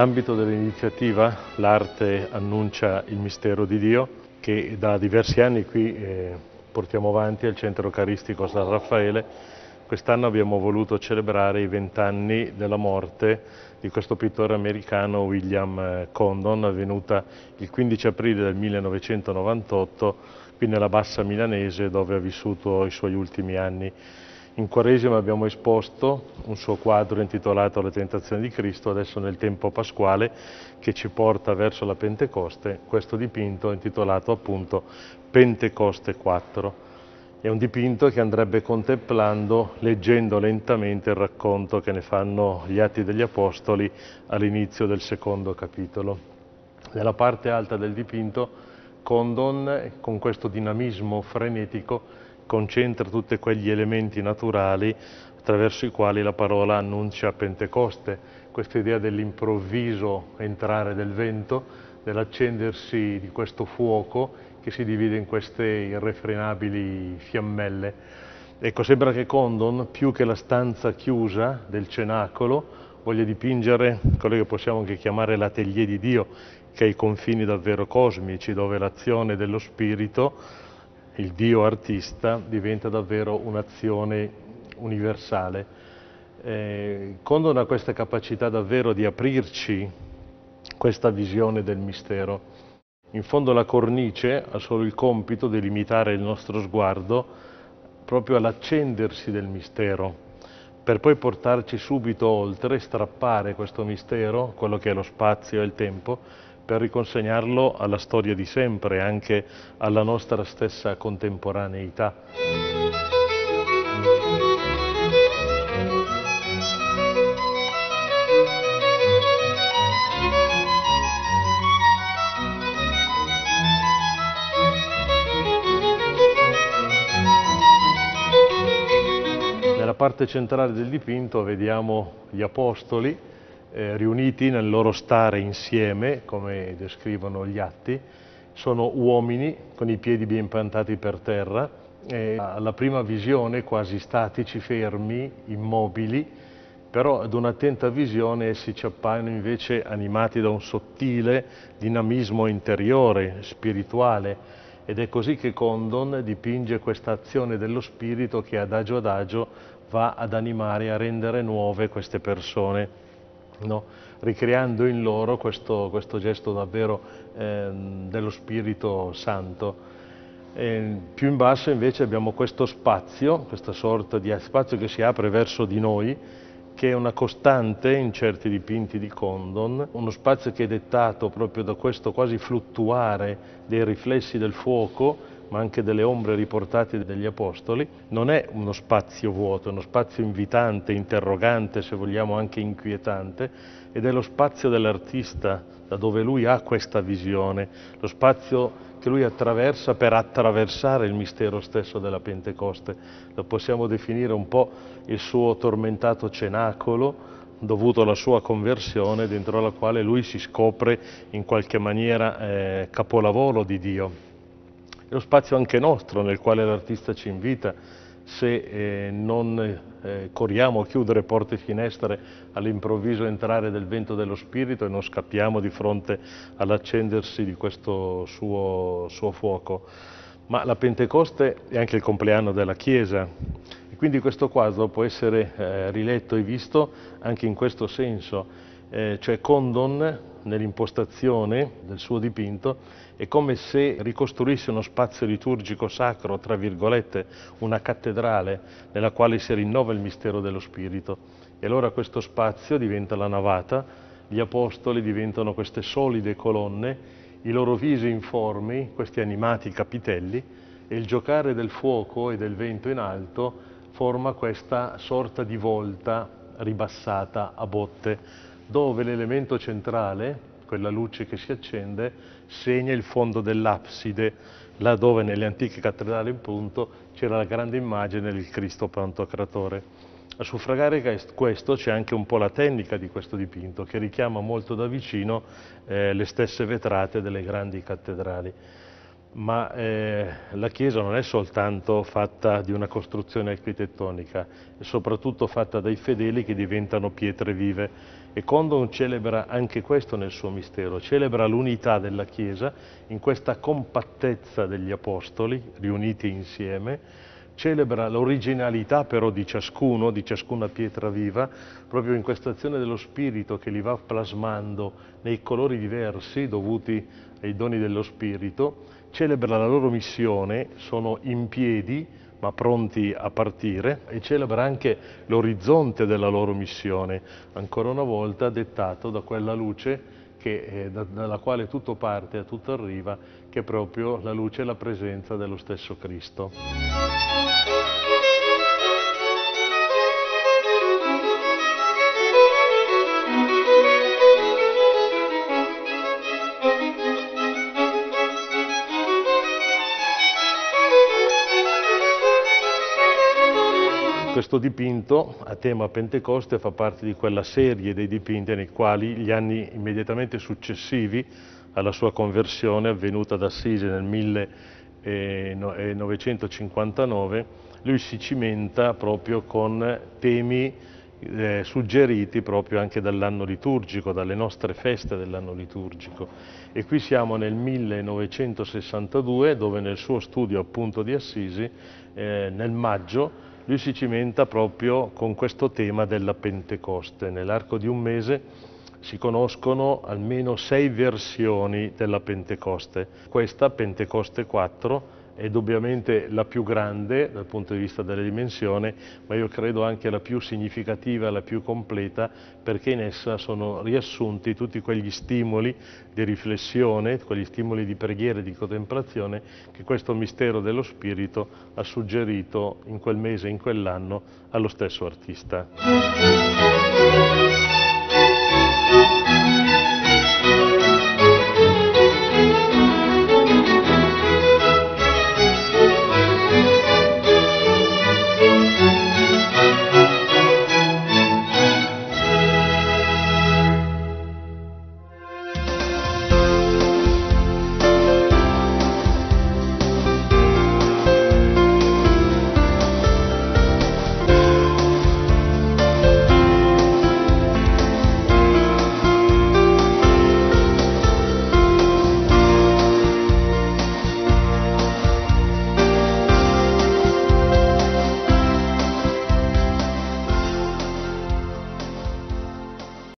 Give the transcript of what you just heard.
Nell'ambito dell'iniziativa l'arte annuncia il mistero di Dio che da diversi anni qui portiamo avanti al Centro Eucaristico San Raffaele. Quest'anno abbiamo voluto celebrare i 20 anni della morte di questo pittore americano William Condon, avvenuta il 15 aprile del 1998 qui nella Bassa Milanese, dove ha vissuto i suoi ultimi anni. In Quaresima abbiamo esposto un suo quadro intitolato La tentazione di Cristo, adesso nel tempo pasquale che ci porta verso la Pentecoste, questo dipinto intitolato appunto Pentecoste 4. È un dipinto che andrebbe contemplando, leggendo lentamente il racconto che ne fanno gli Atti degli Apostoli all'inizio del secondo capitolo. Nella parte alta del dipinto Condon, con questo dinamismo frenetico, concentra tutti quegli elementi naturali attraverso i quali la parola annuncia Pentecoste, questa idea dell'improvviso entrare del vento, dell'accendersi di questo fuoco che si divide in queste irrefrenabili fiammelle. Ecco, sembra che Condon, più che la stanza chiusa del cenacolo, voglia dipingere quello che possiamo anche chiamare l'atelier di Dio, che è i confini davvero cosmici, dove l'azione dello spirito, il Dio artista, diventa davvero un'azione universale. Condon ha questa capacità davvero di aprirci questa visione del mistero. In fondo la cornice ha solo il compito di limitare il nostro sguardo proprio all'accendersi del mistero, per poi portarci subito oltre, strappare questo mistero, quello che è lo spazio e il tempo, per riconsegnarlo alla storia di sempre, anche alla nostra stessa contemporaneità. Nella parte centrale del dipinto vediamo gli apostoli riuniti nel loro stare insieme, come descrivono gli atti. Sono uomini con i piedi ben piantati per terra e alla prima visione quasi statici, fermi, immobili, però ad un'attenta visione essi ci appaiono invece animati da un sottile dinamismo interiore, spirituale, ed è così che Condon dipinge questa azione dello spirito che adagio va ad animare e a rendere nuove queste persone, no? Ricreando in loro questo gesto davvero dello Spirito Santo. Più in basso invece abbiamo questo spazio, questa sorta di spazio che si apre verso di noi, che è una costante in certi dipinti di Condon, uno spazio che è dettato proprio da questo quasi fluttuare dei riflessi del fuoco, ma anche delle ombre riportate dagli Apostoli. Non è uno spazio vuoto, è uno spazio invitante, interrogante, se vogliamo anche inquietante, ed è lo spazio dell'artista, da dove lui ha questa visione, lo spazio che lui attraversa per attraversare il mistero stesso della Pentecoste. Lo possiamo definire un po' il suo tormentato cenacolo, dovuto alla sua conversione, dentro la quale lui si scopre in qualche maniera capolavoro di Dio. È lo spazio anche nostro nel quale l'artista ci invita, se non corriamo a chiudere porte e finestre all'improvviso entrare del vento dello Spirito e non scappiamo di fronte all'accendersi di questo suo fuoco. Ma la Pentecoste è anche il compleanno della Chiesa e quindi questo quadro può essere riletto e visto anche in questo senso, cioè Condon nell'impostazione del suo dipinto è come se ricostruisse uno spazio liturgico sacro, tra virgolette, una cattedrale nella quale si rinnova il mistero dello Spirito. E allora questo spazio diventa la navata, gli apostoli diventano queste solide colonne, i loro visi informi, questi animati capitelli, e il giocare del fuoco e del vento in alto forma questa sorta di volta ribassata a botte, dove l'elemento centrale, quella luce che si accende, segna il fondo dell'abside, là dove nelle antiche cattedrali appunto c'era la grande immagine del Cristo Pantocratore. A suffragare questo c'è anche un po' la tecnica di questo dipinto, che richiama molto da vicino le stesse vetrate delle grandi cattedrali. ma la chiesa non è soltanto fatta di una costruzione architettonica, è soprattutto fatta dai fedeli che diventano pietre vive. E Condon celebra anche questo nel suo mistero, celebra l'unità della Chiesa in questa compattezza degli apostoli riuniti insieme, celebra l'originalità però di ciascuno, di ciascuna pietra viva, proprio in questa azione dello Spirito che li va plasmando nei colori diversi dovuti ai doni dello Spirito, celebra la loro missione, sono in piedi ma pronti a partire, e celebra anche l'orizzonte della loro missione, ancora una volta dettato da quella luce dalla quale tutto parte e tutto arriva, che è proprio la luce e la presenza dello stesso Cristo. Questo dipinto a tema Pentecoste fa parte di quella serie dei dipinti nei quali gli anni immediatamente successivi alla sua conversione avvenuta ad Assisi nel 1959, lui si cimenta proprio con temi suggeriti proprio anche dall'anno liturgico, dalle nostre feste dell'anno liturgico. E qui siamo nel 1962, dove nel suo studio appunto di Assisi, nel maggio, lui si cimenta proprio con questo tema della Pentecoste. Nell'arco di un mese si conoscono almeno 6 versioni della Pentecoste. Questa, Pentecoste 4, è indubbiamente la più grande dal punto di vista delle dimensioni, ma io credo anche la più significativa, la più completa, perché in essa sono riassunti tutti quegli stimoli di riflessione, quegli stimoli di preghiera e di contemplazione che questo mistero dello Spirito ha suggerito in quel mese, in quell'anno, allo stesso artista.